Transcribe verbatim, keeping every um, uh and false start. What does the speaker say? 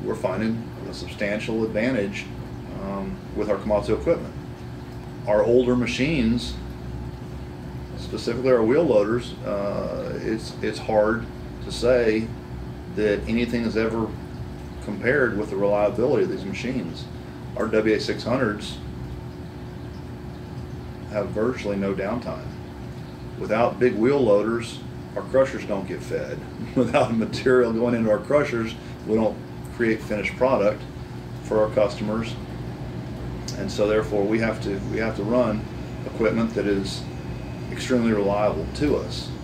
we're finding a substantial advantage um, with our Komatsu equipment. Our older machines, specifically our wheel loaders, uh, it's it's hard to say that anything is ever compared with the reliability of these machines. Our W A six hundreds have virtually no downtime. Without big wheel loaders, our crushers don't get fed. Without material going into our crushers, we don't create finished product for our customers, and so therefore we have to we have to run equipment that is extremely reliable to us.